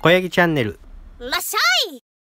小ヤギチャンネル。 らっしゃい。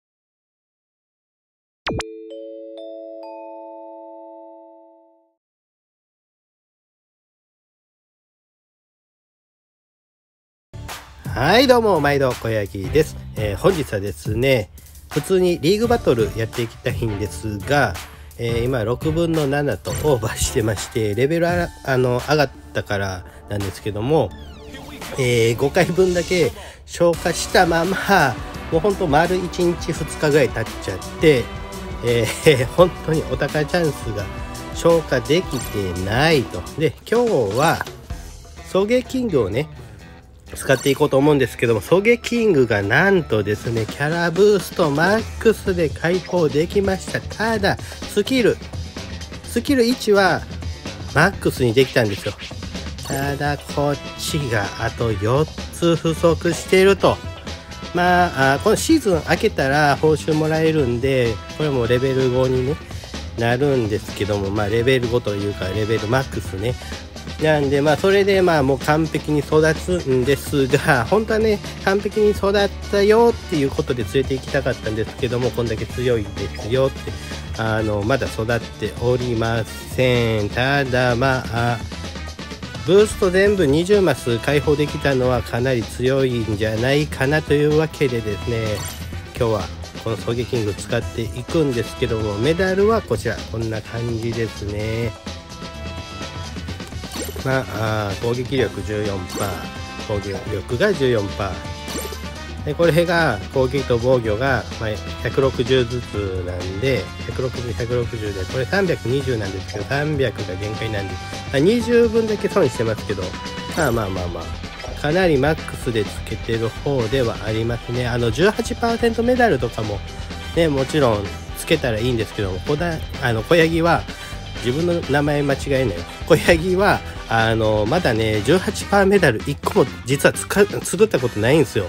はいどうも毎度小ヤギです。本日はですね、普通にリーグバトルやっていきたいんですが、今6分の7とオーバーしてまして、レベル上がったからなんですけども、5回分だけ消化したまま、もうほんと丸1日2日ぐらい経っちゃって、本当にお宝チャンスが消化できてないと。で、今日は送迎キングをね使っていこうと思うんですけども、送迎キングがなんとですね、キャラブーストマックスで開放できました。ただスキル1はマックスにできたんですよ。ただこっちがあと4つ不足していると。このシーズン明けたら報酬もらえるんで、これもレベル5に、ね、なるんですけども、レベル5というかレベルマックスね。なんでそれでもう完璧に育つんですが、本当はね完璧に育ったよっていうことで連れて行きたかったんですけども、こんだけ強いですよってまだ育っておりません。ただブースト全部20マス開放できたのはかなり強いんじゃないかなというわけでですね、今日はこの送迎キング使っていくんですけども、メダルはこちらこんな感じですね。攻撃力 14%、 防御力が 14%、 でこれが攻撃と防御が160ずつなんで、160でこれ320なんですけど、300が限界なんで20分だけ損してますけど、かなりマックスでつけてる方ではありますね。18% メダルとかもね、もちろんつけたらいいんですけども、小ヤギは自分の名前間違えないよ。小ヤギはまだね 18% メダル1個も実は作ったことないんですよ。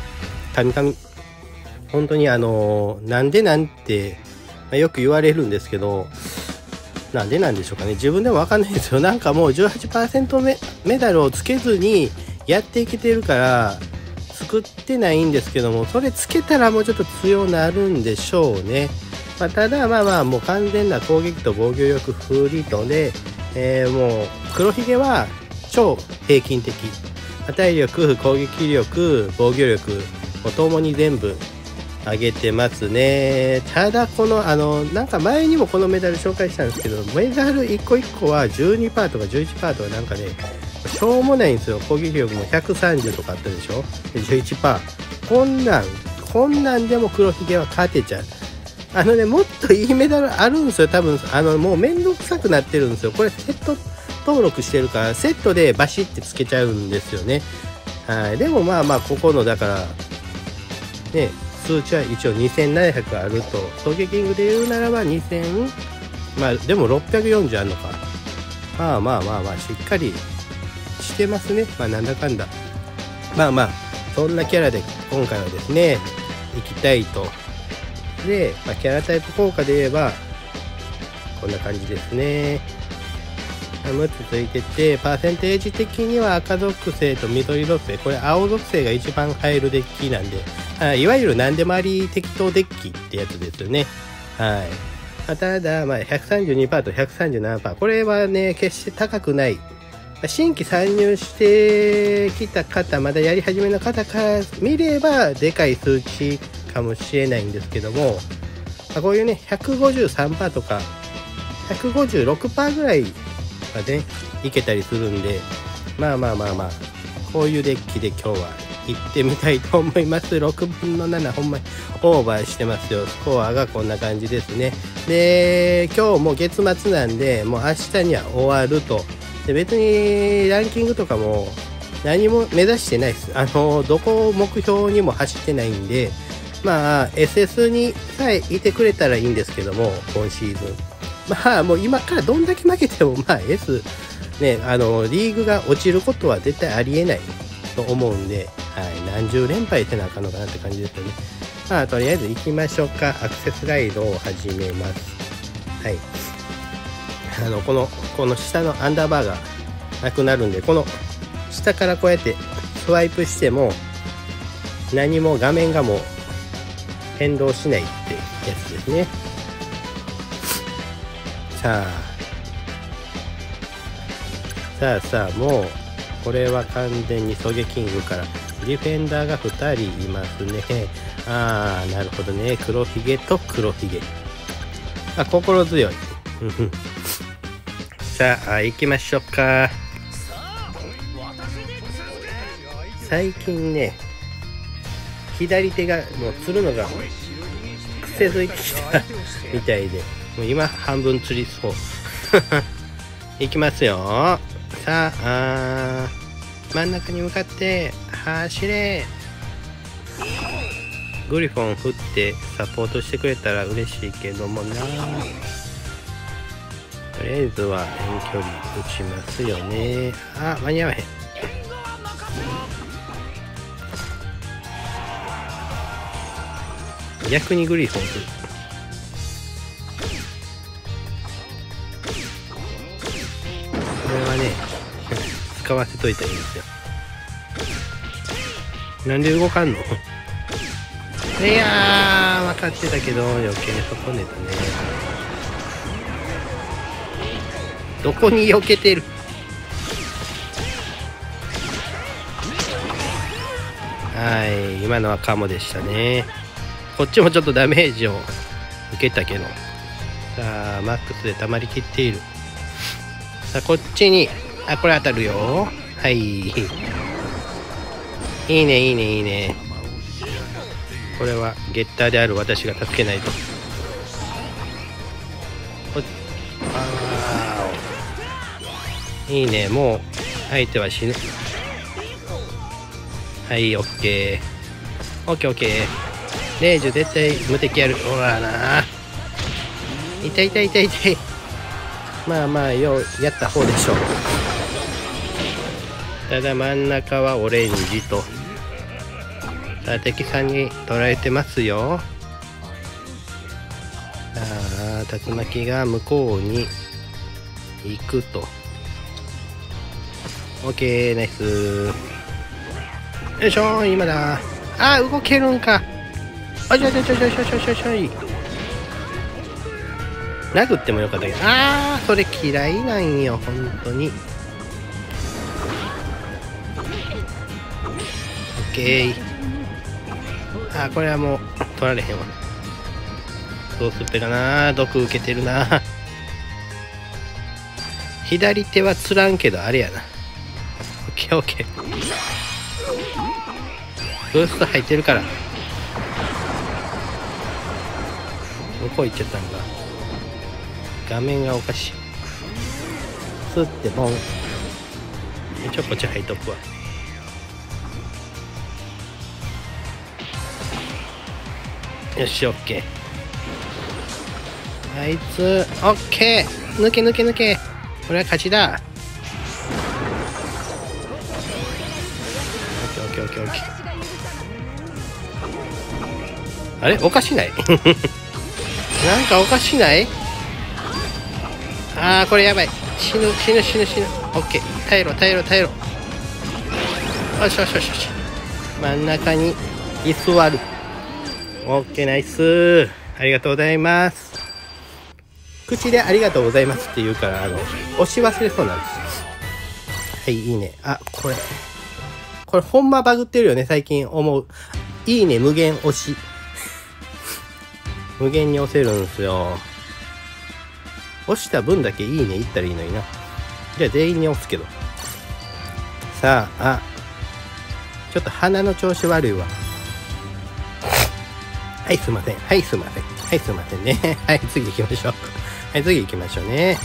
本当になんでなんて、よく言われるんですけど、なんでなんでしょうかね。自分でも分かんないですよ。もう 18% メダルをつけずにやっていけてるから作ってないんですけども、それつけたらもうちょっと強なるんでしょうね。ただもう完全な攻撃と防御力フリートで、もう黒ひげは超平均的、体力、攻撃力、防御力ともに全部上げてますね。ただこの前にもこのメダル紹介したんですけど、メダル1個1個は 12% とか 11% とかしょうもないんですよ。攻撃力も130とかあったでしょ、11%。こんなんでも黒ひげは勝てちゃう。もっといいメダルあるんですよ多分。もうめんどくさくなってるんですよ。これセット登録してるからセットでバシッてつけちゃうんですよね。でもここのだからね、数値は一応2700あると。送迎キングで言うならば2000、でも640あるのか。しっかりしてますね。なんだかんだそんなキャラで今回はですね行きたいと。で、キャラタイプ効果で言えばこんな感じですね。6つついてて、パーセンテージ的には赤属性と緑属性、これ青属性が一番入るデッキなんで、いわゆる何でもあり適当デッキってやつですよね。ただ132% と 137%、 これはね決して高くない。新規参入してきた方、まだやり始めの方から見ればでかい数値かもしれないんですけども、こういうね 153% とか 156% ぐらいまでいけたりするんで、こういうデッキで今日は行ってみたいと思います。6分の7ほんまにオーバーしてますよ。スコアがこんな感じですね。で今日も月末なんで、もう明日には終わると。で別にランキングとかも何も目指してないです。どこを目標にも走ってないんで、SS にさえいてくれたらいいんですけども、今シーズンもう今からどんだけ負けてもS ね、リーグが落ちることは絶対ありえないと思うんで、何十連敗せなあかんのかなって感じですよね。とりあえず行きましょうか。アクセスガイドを始めます。この下のアンダーバーがなくなるんで、この下からこうやってスワイプしても何も画面がもう変動しないってやつですね。さあもうこれは完全にソゲキングからディフェンダーが2人いますね。なるほどね。黒ひげと黒ひげ、心強い。さあ行きましょうか。最近ね、左手がもう釣るのが癖づいてきたみたいで、もう今半分釣りそう。いきますよ。さあ、真ん中に向かって走れ。グリフォン振ってサポートしてくれたら嬉しいけどもな。とりあえずは遠距離打ちますよね。間に合わへん。逆にグリフォン振る。これはね、使わせといたらいいんですよ。なんで動かんの？いやー、分かってたけど余計に損ねたね。どこに避けてる？はい、今のはカモでしたね。こっちもちょっとダメージを受けたけど、さあマックスで溜まりきっている。さあこっちにこれ当たるよ。はい、いいね。これはゲッターである私が助けないと。いいね。もう相手は死ぬ。はい、オッケー。レイジュ絶対無敵やる。ほらな。痛い。まあようやった方でしょう。ただ真ん中はオレンジと。さあ敵さんに取られてますよ。竜巻が向こうに行くと。オッケー、ナイス。よいしょ、今だ。動けるんか。ちょい。殴ってもよかったけど、それ嫌いなんよ、本当に。オッケー。これはもう取られへんわ。どうすっぺかな。毒受けてるな。左手はつらんけどあれやな。オッケー。ブースト入ってるから。どこ行っちゃったんだ。画面がおかしい。スッてボン。こっち入っとくわ。よし、オッケー。あいつオッケー。抜け。これは勝ちだ。オッケー。あれおかしない？なんかおかしない？これやばい。死ぬ。オッケー。耐えろ。よし。真ん中に居座る。オッケー、ナイス。ありがとうございます。口でありがとうございますって言うから押し忘れそうなんです。はい、いいね。これほんまバグってるよね、最近思う。いいね無限押し。無限に押せるんですよ。押した分だけいいねいったらいいのにな。じゃあ全員に押すけど。さあ、ちょっと鼻の調子悪いわ。はいすいませんね。はい、次行きましょう。ね。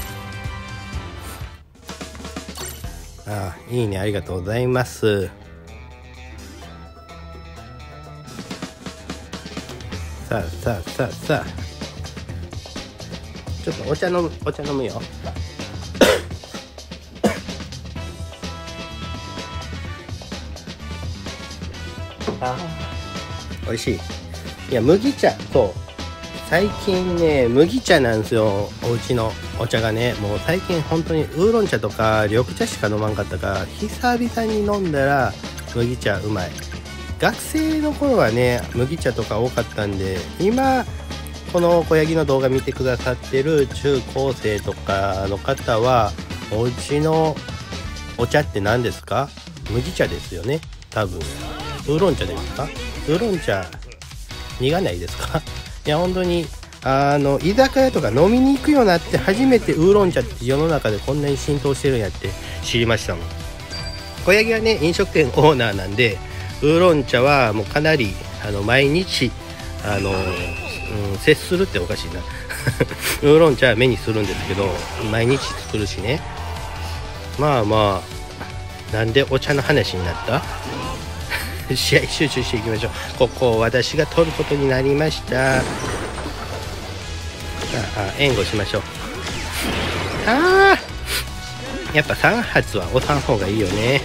いいね、ありがとうございます。さあ。ちょっとお茶飲むよ。美味しい。いや、麦茶、最近ね、麦茶なんですよ。お家のお茶がね、もう最近本当にウーロン茶とか緑茶しか飲まんかったから、久々に飲んだら麦茶うまい。 学生の頃はね麦茶とか多かったんで、今この小ヤギの動画見てくださってる中高生とかの方は、お家のお茶って何ですか？麦茶ですよね、多分。ウーロン茶ですか？ウーロン茶苦ないですか？いや本当に居酒屋とか飲みに行くようになって初めてウーロン茶って世の中でこんなに浸透してるんやって知りましたもん。小ヤギはね飲食店オーナーなんで、ウーロン茶はもうかなり毎日接するっておかしいなウーロン茶は目にするんですけど、毎日作るしね。まあまあ、なんでお茶の話になった試合集中していきましょう。ここを私が取ることになりました。援護しましょう。やっぱ3発は押さん方がいいよね。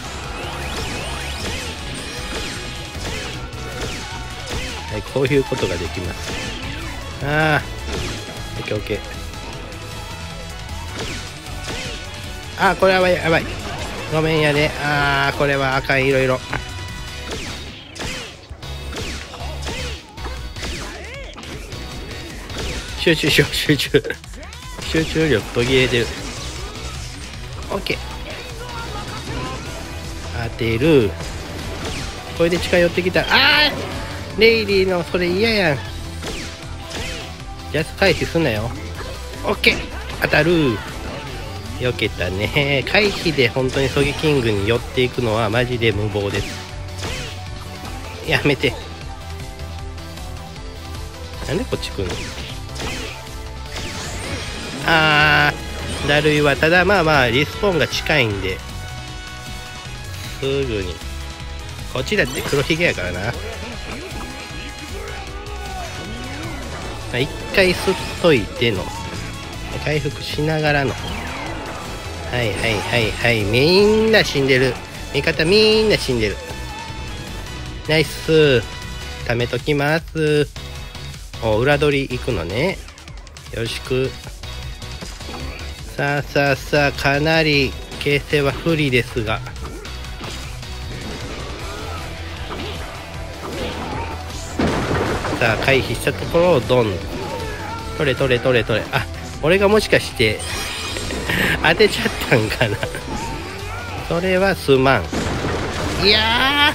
はい、こういうことができます。オッケーオッケー。これはやばい。ごめんやで。これはあかん、いろいろ。集中しよう、集中力途切れてる。オッケー。当てる。これで近寄ってきた。レイリーのそれ嫌やん。ジャス回避すんなよ。オッケー。当たる。避けたね。回避で本当にソゲキングに寄っていくのはマジで無謀です。やめて。なんでこっち来るの？だるいわ。ただまあまあリスポーンが近いんですぐに。こっちだって黒ひげやからな。一回吸っといての回復しながらの。はいみんな死んでる。味方みんな死んでる。ナイス。貯めときます。裏取り行くのね。よろしく。さあかなり形勢は不利ですが、さあ回避したところをドン。取れ。俺がもしかして当てちゃったんかな。それはすまん。いや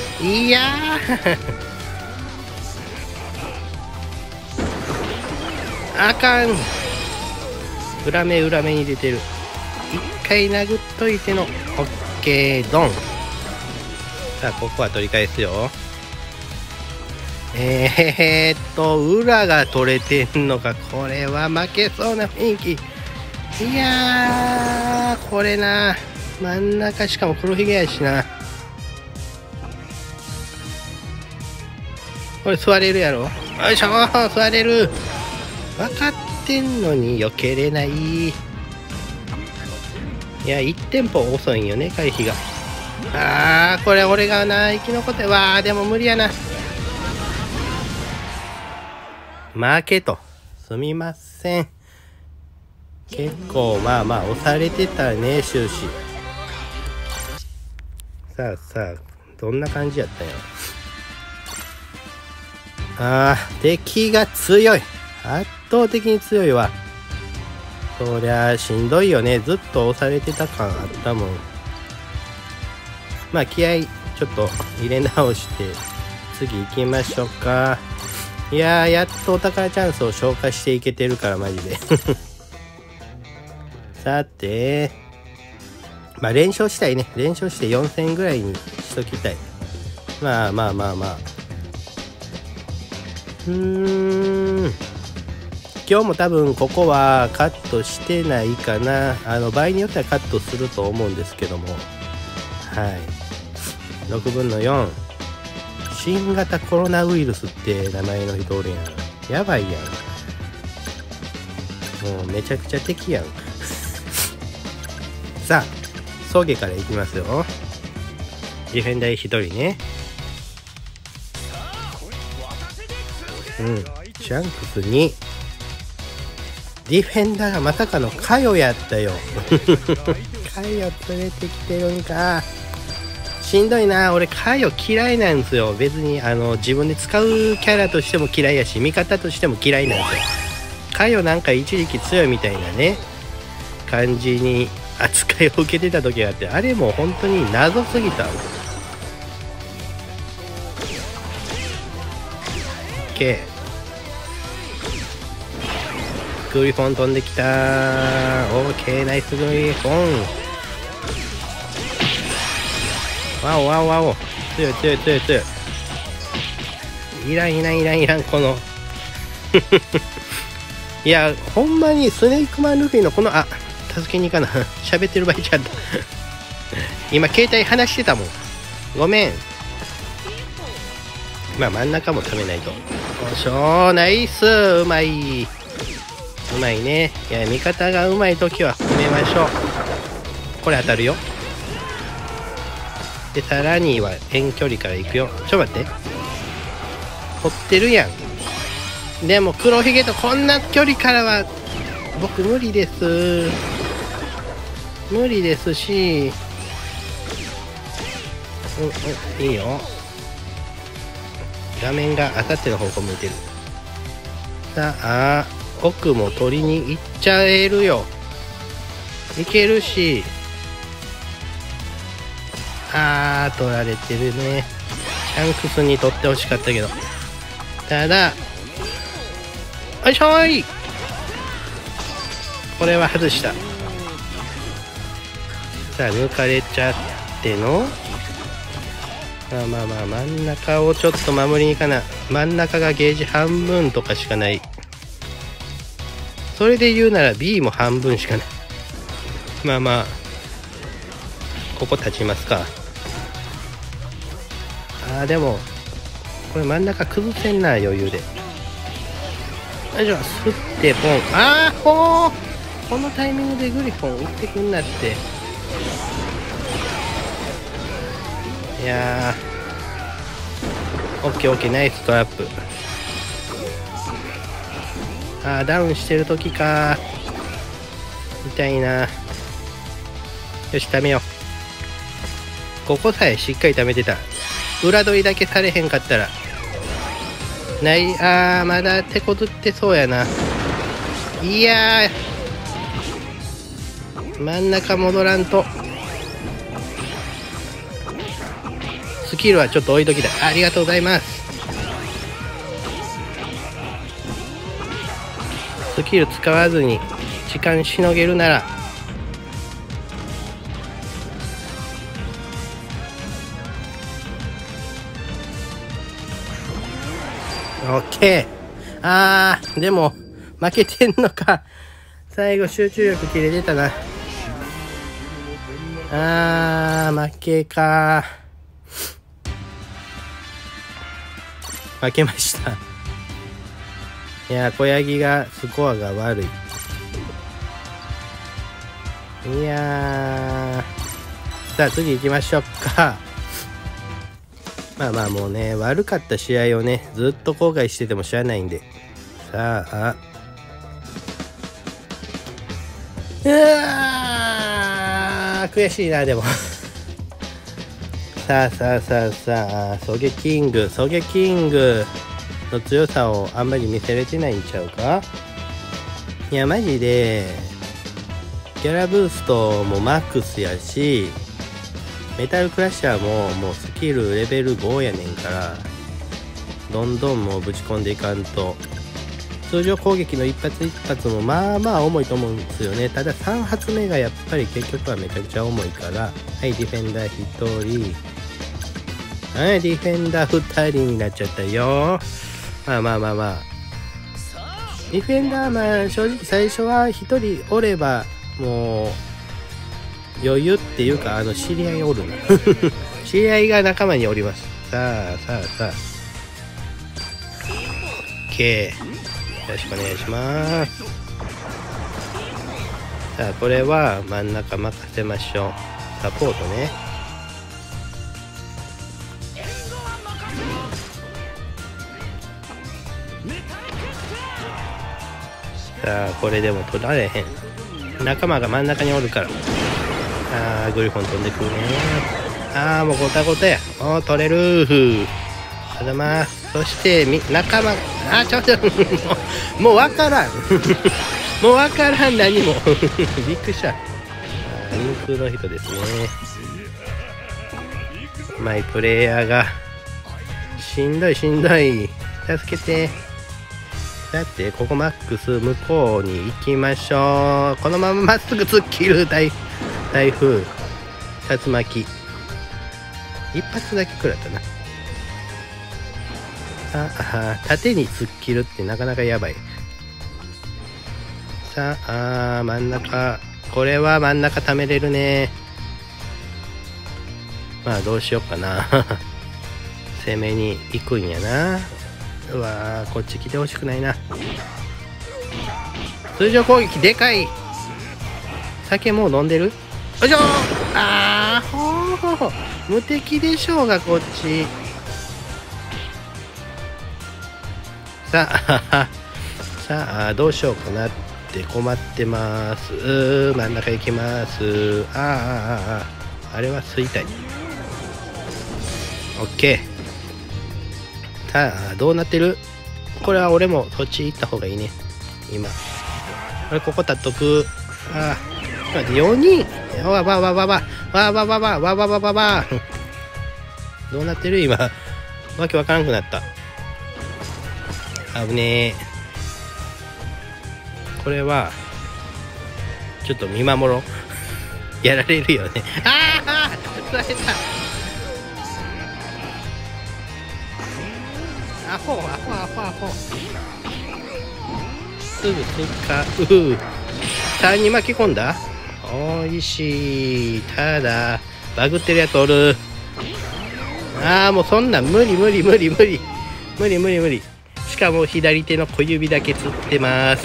あかん。裏目に出てる。一回殴っといてのオッケードン。さあここは取り返すよ。裏が取れてんのか。これは負けそうな雰囲気。いやーこれな、真ん中しかも黒ひげやしな。これ座れるやろ。よいしょー、座れる。分かってんのに避けれない。いや1テンポ遅いんよね回避が。これ俺がな生き残って。でも無理やな。負けと。すみません。結構まあ押されてたね終始。さあどんな感じやったんやろ。敵が強い。圧倒的に強いわ。そりゃしんどいよね。ずっと押されてた感あったもん。まあ気合ちょっと入れ直して次行きましょうか。いやーやっとお宝チャンスを消化していけてるからマジでさてまあ連勝したいね。連勝して4000ぐらいにしときたい。まあ今日も多分ここはカットしてないかな。場合によってはカットすると思うんですけども、6分の4。新型コロナウイルスって名前の人おるやん。やばいやん。もうめちゃくちゃ敵やんさあソゲからいきますよ。ディフェンダー1人ね。シャンクスにディフェンダーがまさかのカヨやったよカヨ連れてきてるんか。 しんどいな。俺カヨ嫌いなんですよ。別に自分で使うキャラとしても嫌いやし、味方としても嫌いなんですよ。カヨなんか一時期強いみたいなね感じに扱いを受けてた時があって、あれもう本当に謎すぎた。 OK、 グリフォン飛んできた。 OK、 ナイスグリフォン。ワオワオワオ、強い強い強い強い。いらんいらんいらんいらんこのいやほんまにスネークマンルフィのこの助けに行かな喋ってる場合ちゃった今携帯離してたもん、ごめん。まあ真ん中も食べないと。よいしょ、ナイス、うまい、うまいね。いや味方がうまい時は褒めましょう。これ当たるよ。でさらには遠距離から行くよ。ちょっと待って、取ってるやん。でも黒ひげとこんな距離からは僕無理です、無理ですし、いいよ。画面があさっての方向向いてる。さあ奥も取りに行っちゃえるよ。いけるし、取られてるね。シャンクスに取ってほしかったけど、ただよいしょーい、これは外した。さあ抜かれちゃっての、まあ真ん中をちょっと守りに行かな。真ん中がゲージ半分とかしかない。それで言うなら B も半分しかない。まあここ立ちますか。でもこれ真ん中崩せんな、余裕で。よいしょ、すってポン。このタイミングでグリフォン打ってくんなって。いやー、オッケーオッケー、ナイストラップ。ダウンしてる時か。痛いな。よし、貯めよう。ここさえしっかり貯めてた。裏取りだけされへんかったらない。まだ手こずってそうやな。いやー、真ん中戻らんと。スキルはちょっと置いときたい。ありがとうございます。スキル使わずに時間しのげるなら。オッケー。でも負けてんのか。最後集中力切れてたな。負けか。負けました。いや小ヤギがスコアが悪い。いやさあ次行きましょうか。まあもうね、悪かった試合をねずっと後悔しててもしゃあないんで。さあ悔しいな。でもさあソゲキングの強さをあんまり見せれてないんちゃうか。いやマジでギャラブーストもマックスやし、メタルクラッシャーももうスキルレベル5やねんから、どんどんもうぶち込んでいかんと。通常攻撃の一発一発もまあ重いと思うんですよね。ただ3発目がやっぱり結局はめちゃくちゃ重いから。はい、ディフェンダー1人、はい、ディフェンダー2人になっちゃったよ。まあディフェンダー正直最初は1人おればもう余裕っていうか、知り合いおるな知り合いが仲間におります。さあ OK、 よろしくお願いします。さあこれは真ん中任せましょう。サポートね。さあこれでも取られへん。仲間が真ん中におるから。グリフォン飛んでくるね。 ああ、もうゴタゴタや。おー、取れる。あざます。そして仲間、あー、ちょっともうわからんもうわからん、何もびっくりした。人空の人ですね。マイプレイヤーがしんどい、助けて。だってここマックス向こうに行きましょう。このまままっすぐ突っ切る。台風、竜巻、一発だけ食らったな。縦に突っ切るってなかなかやばい。さあ、真ん中、これは真ん中貯めれるね。まあどうしよっかな攻めに行くんやな。うわー、こっち来てほしくないな。通常攻撃でかい。酒もう飲んでる。よいしょー。あー、ほー、無敵でしょうが、こっち。さあどうしようかなって困ってます。真ん中行きます。あれは吸いたい。オッケー。さあどうなってる。これは俺もそっち行った方がいいね。今俺ここ立っとく。4人。わどうなってる今。わけわからなくなった。危ねえ。これはちょっと見守ろうやられるよね。釣られた。アホすぐ使う。3に巻き込んだ。おいしい。ただバグってるやつおる。もうそんなん無理。しかも左手の小指だけつってます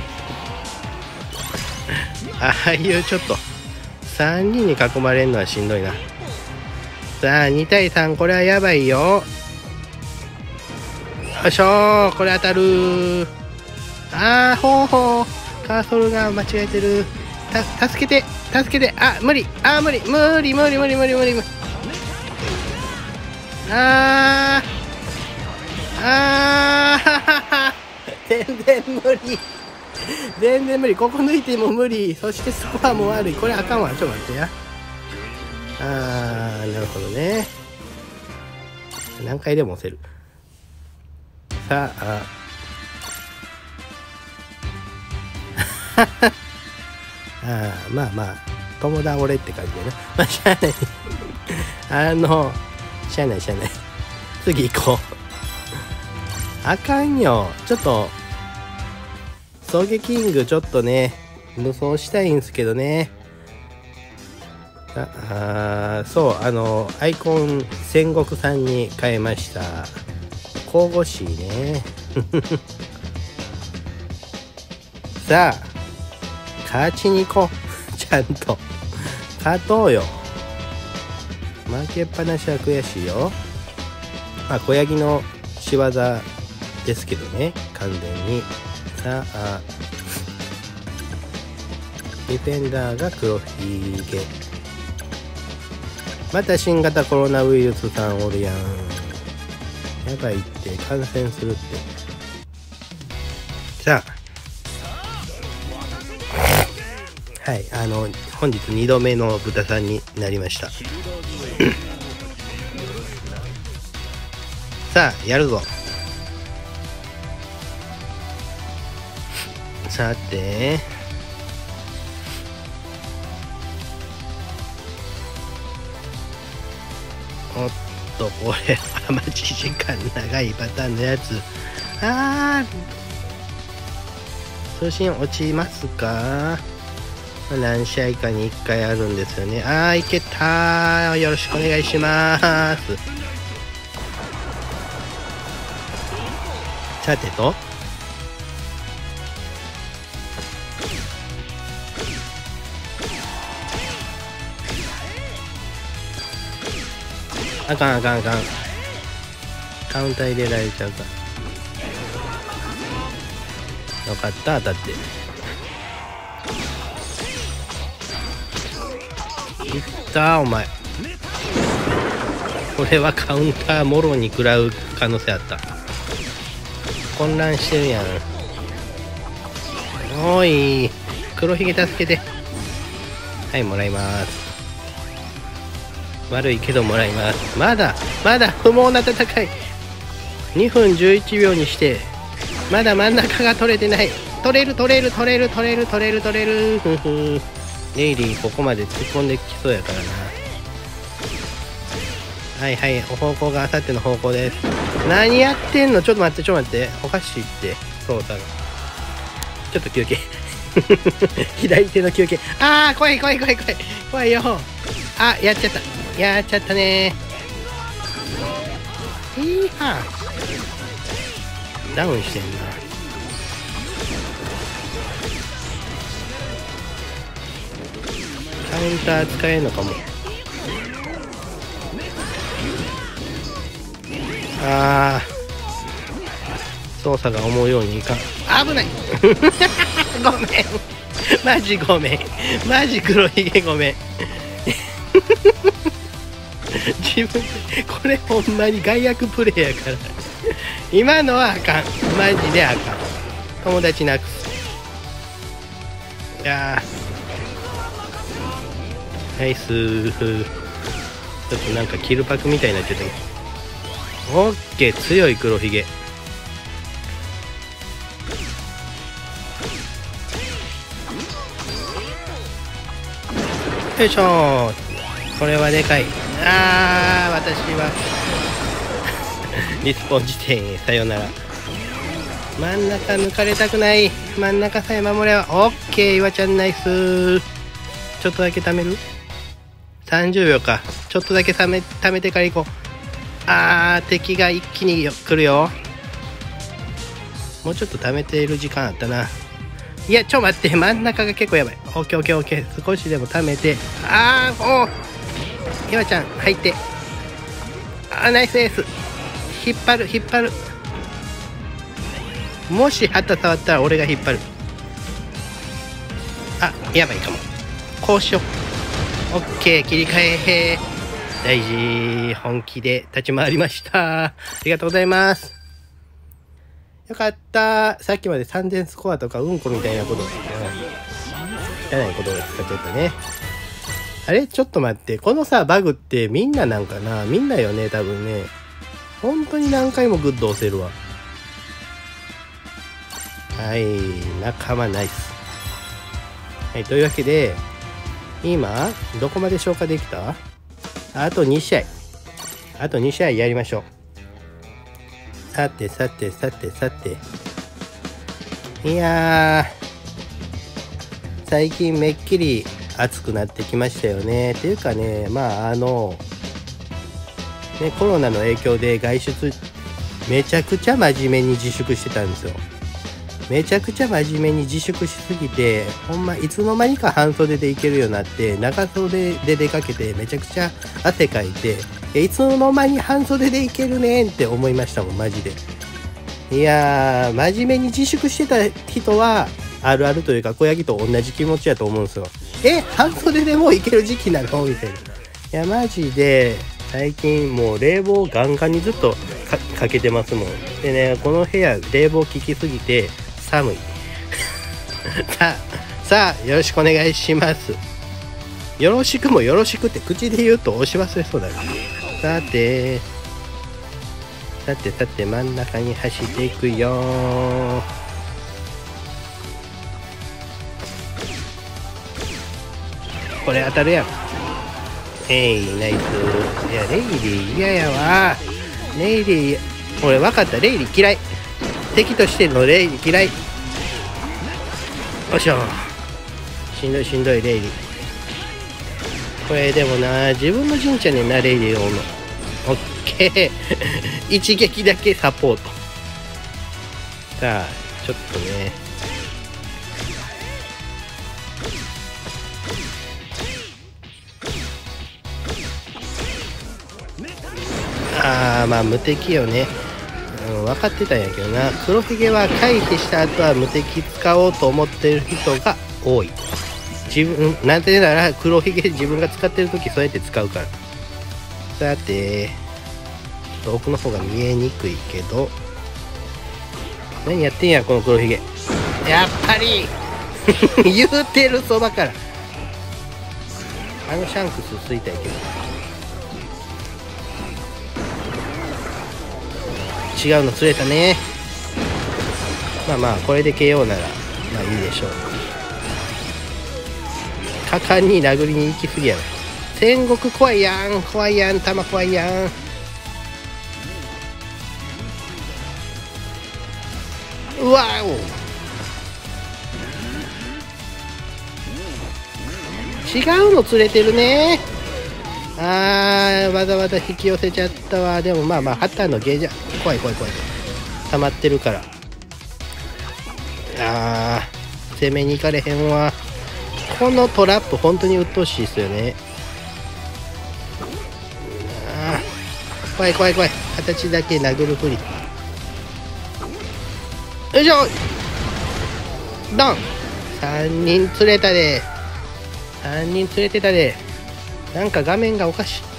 ああいうちょっと3人に囲まれるのはしんどいな。さあ2対3、これはやばいよ。よいしょー、これ当たる。ほうカーソルが間違えてる。助けて。無理。全然無理。ここ抜いても無理。そしてスコアも悪い。これあかんわ。ちょっと待ってや。なるほどね。何回でも押せる。さあまあ友倒れって感じでね。まあしゃあないしゃあない。次行こう。あかんよ。ちょっとソゲキングちょっとね無双したいんすけどね。そうアイコン戦国さんに変えました。神々しいねさあ勝ちに行こうちゃんと勝とうよ。負けっぱなしは悔しいよ。小ヤギの仕業ですけどね、完全に。さあディフェンダーが黒ひげ。また新型コロナウイルスさんおるやん。やばいって、感染するって。さあはい本日2度目の豚さんになりましたさあやるぞ。さておっとこれは待ち時間長いパターンのやつ。通信落ちますか。何試合かに1回あるんですよね。いけたー。よろしくお願いします。さてとあかん。カウンター入れられちゃうか。よかった、当たって。いったーお前。 これはカウンターもろに食らう可能性あった。混乱してるやん。おい黒ひげ助けて。はい、もらいます。悪いけどもらいます。まだ不毛な戦い。2分11秒にしてまだ真ん中が取れてない。取れるふふ。レイリーここまで突っ込んできそうやからな。はいはい、方向があさっての方向です。何やってんの。ちょっと待っておかしいって。そうだ、ちょっと休憩左手の休憩。あー怖いよ。あ、やっちゃったねー。いいはダウンしてんな。カウンター使えるのかも。操作が思うようにいかん。危ないごめんマジごめん。マジ黒ひげごめん自分でこれほんまに害悪プレイやから今のはあかん。マジであかん。友達なくす。いやナイスー。ちょっとなんかキルパクみたいになっちゃったけど。オッケー、強い黒ひげ。よいしょー。これはでかい。私はリスポン時点へさよなら。真ん中抜かれたくない。真ん中さえ守ればオッケー。岩ちゃんナイスー。ちょっとだけ貯める。30秒か。ちょっとだけ貯めてから行こう。敵が一気に来るよ。もうちょっと貯めている時間あったな。いや、待って、真ん中が結構やばい。オッケー。少しでも貯めて。岩ちゃん入って。ナイスエース。引っ張る。もし旗触ったら俺が引っ張る。やばいかも。こうしよう。オッケー、切り替え。大事。本気で立ち回りました。ありがとうございます。よかった。さっきまで3000スコアとかうんこみたいなことじゃないことを使っちゃったね。あれちょっと待って。このさ、バグってみんななんかな。みんなよね、多分ね。本当に何回もグッド押せるわ。はい、仲間ナイス。はい、というわけで、今、どこまで消化できた？あと2試合。あと2試合やりましょう。さて。いやー、最近めっきり暑くなってきましたよね。っていうかね、コロナの影響で外出めちゃくちゃ真面目に自粛してたんですよ。めちゃくちゃ真面目に自粛しすぎて、ほんまいつの間にか半袖で行けるようになって、長袖で出かけてめちゃくちゃ汗かいて、いつの間に半袖で行けるねんって思いましたもん、マジで。いやー、真面目に自粛してた人はあるあるというか小ヤギと同じ気持ちやと思うんですよ。半袖でもう行ける時期なのみたいな。いやマジで最近もう冷房ガンガンにずっとかけてますもん。でね、この部屋冷房効きすぎて寒いさあよろしくお願いします。よろしくもよろしくって口で言うと押し忘れそうだよ。さて真ん中に走っていくよ。これ当たるやん。ナイス。いやレイリー嫌やわ。レイリー俺分かった。レイリー嫌い。敵としてのレイリー嫌い。よいしょ。しんどいレイリー。これでもな自分の陣地やねんなレイリーを。オッケー一撃だけサポート。さあちょっとね無敵よね。分かってたんやけどな。黒ひげは回避した後は無敵使おうと思ってる人が多い。なぜなら黒ひげ自分が使ってる時そうやって使うから。さてと奥の方が見えにくいけど、何やってんやこの黒ひげ。やっぱり言うてるそばからシャンクス吸いたいけど、違うの釣れたね。まあこれで KO ならまあいいでしょう。果敢に殴りに行きすぎやろ。戦国怖いやん、怖いやん、弾怖いやん。うわお、違うの釣れてるね。わざわざ引き寄せちゃったわ。でもまあ旗のゲージャ怖い溜まってるから。攻めに行かれへんわ。このトラップ本当に鬱陶しいですよね。怖い形だけ殴るふり。よいしょ、ドン。3人釣れたで。3人釣れてたで。なんか画面がおかしい。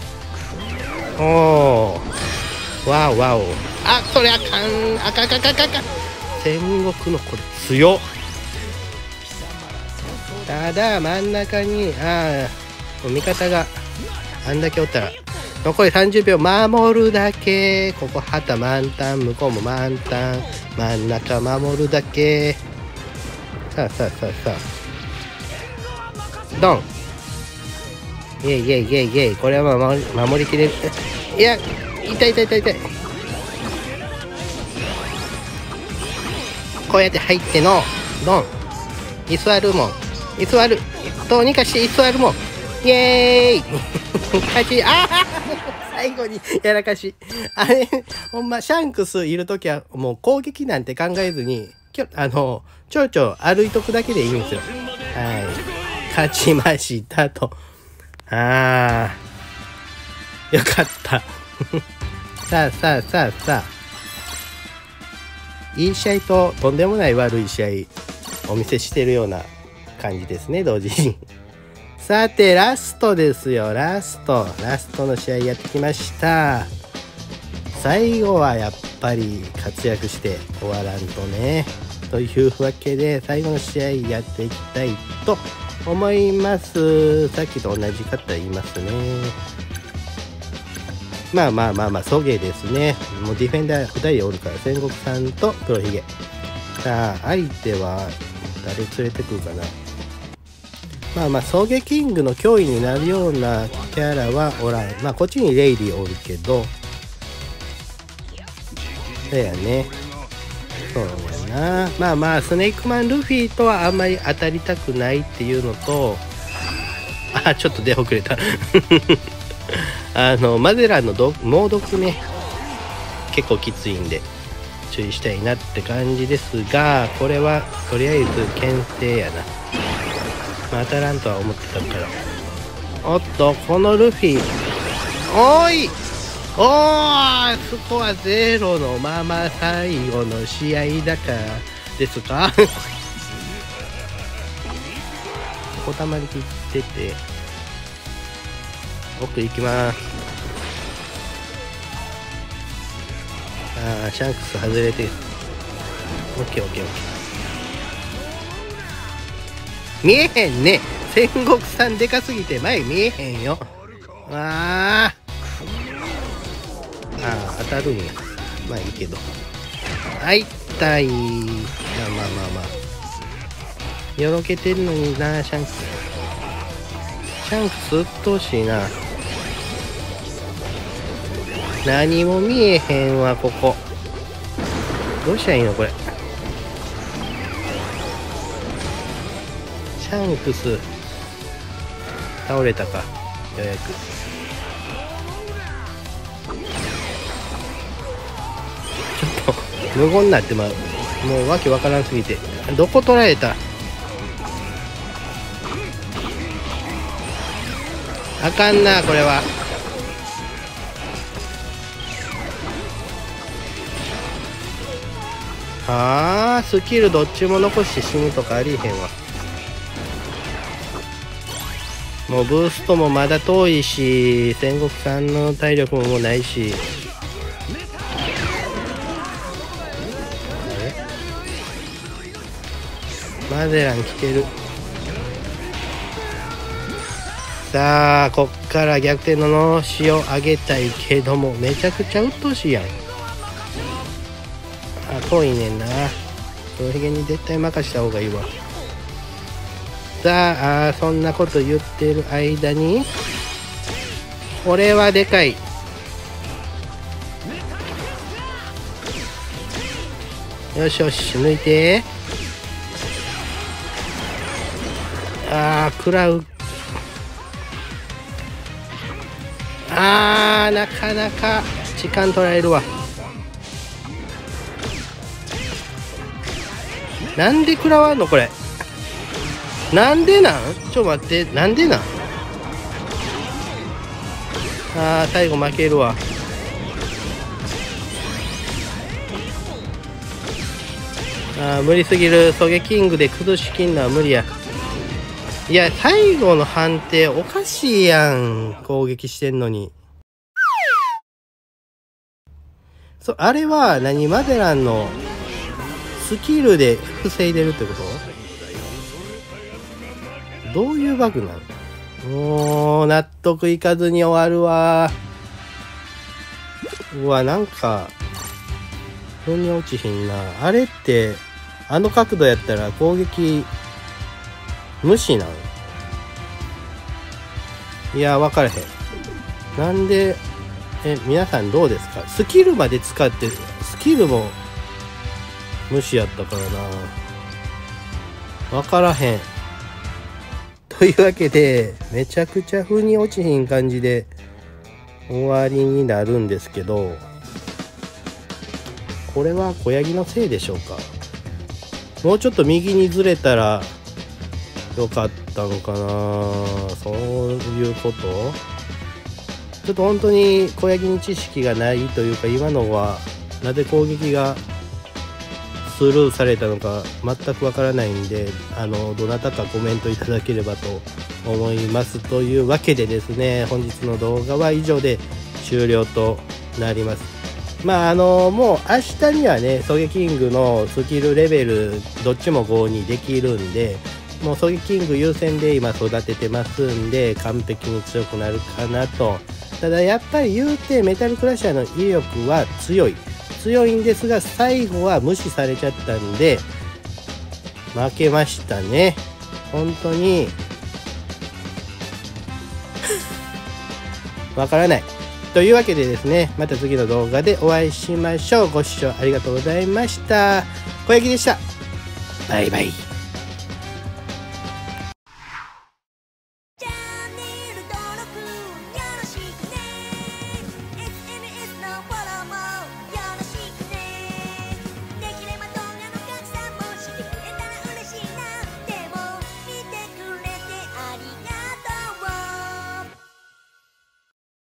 おー、わお。それあかん。あかん。戦国のこれ強っ。ただ真ん中に味方があんだけおったら残り30秒守るだけ。ここ旗満タン、向こうも満タン、真ん中守るだけ。さあドン。イエイ。これは守りきれる。いや、痛い。こうやって入ってのドン。居座るもん。どうにかして居座るもん。イエーイ勝ち。最後にやらかし。あれほんまシャンクスいるときはもう攻撃なんて考えずにちょ歩いとくだけでいいんですよ。はい、勝ちましたと。よかったさあいい試合ととんでもない悪い試合お見せしてるような感じですね、同時に。さてラストですよ。ラストの試合やってきました。最後はやっぱり活躍して終わらんとね。というわけで最後の試合やっていきたいと思います。さっきと同じ方言いますね。まあソゲですね。もうディフェンダー2人おるから、戦国さんと黒ひげ。さあ相手は誰連れてくるかな。ソゲキングの脅威になるようなキャラはおらん。こっちにレイリーおるけど、そうやね。そうやな。スネークマンルフィとはあんまり当たりたくないっていうのと、ちょっと出遅れたマゼランの猛毒ね、結構きついんで注意したいなって感じですが、これはとりあえず牽制やな。当たらんとは思ってたから。おっとこのルフィ、スコア0のまま最後の試合だからですかここたまりきってて奥行きます。シャンクス外れて、オッケー見えへんね。戦国さんでかすぎて前見えへんよ。当たるんや。まあいいけど。痛い。よろけてるのにな、シャンクスうっとうしいな。何も見えへんわ、ここ。どうしたらいいのこれ。シャンクス倒れたか、ようやく。ちょっと無言になってまう。もうわけわからんすぎて。どこ取られた。あかんなこれは。スキルどっちも残して死ぬとかありえへんわ。もうブーストもまだ遠いし、戦国さんの体力ももうないし、 マゼラン来てる。さあこっから逆転ののろしを上げたいけども、めちゃくちゃ鬱陶しいやん。遠いねんな。黒ひげに絶対任した方がいいわ。さあそんなこと言ってる間に、これはでかい。よしよし抜いて。食らう。なかなか時間取られるわ。なんで食らわんのこれ。なんでなん。ちょっと待って、なんでなん。最後負けるわ。無理すぎる。ソゲキングで崩しきんのは無理や。いや最後の判定おかしいやん。攻撃してんのに。あれは何、マゼランのスキルで防いでるってこと？どういうバグなの？もう納得いかずに終わるわ。うわ、なんか腑に落ちひんな。あれってあの角度やったら攻撃無視なん？いや分からへん。なんで皆さんどうですか？スキルまで使って、スキルも無視やったからな。分からへん。というわけでめちゃくちゃ腑に落ちひん感じで終わりになるんですけど、これは小ヤギのせいでしょうか？もうちょっと右にずれたらよかったのかな。そういうこと？ちょっと本当に小ヤギに知識がないというか、今のはなぜ攻撃がスルーされたのか全くわからないんで、どなたかコメントいただければと思います。というわけでですね、本日の動画は以上で終了となります。もう明日にはね、ソゲキングのスキルレベルどっちも5にできるんで、もうソゲキング優先で今育ててますんで、完璧に強くなるかなと。ただやっぱり言うてメタルクラッシャーの威力は強いんですが、最後は無視されちゃったんで負けましたね。本当にわからない。というわけでですね、また次の動画でお会いしましょう。ご視聴ありがとうございました。小ヤギでした。バイバイ。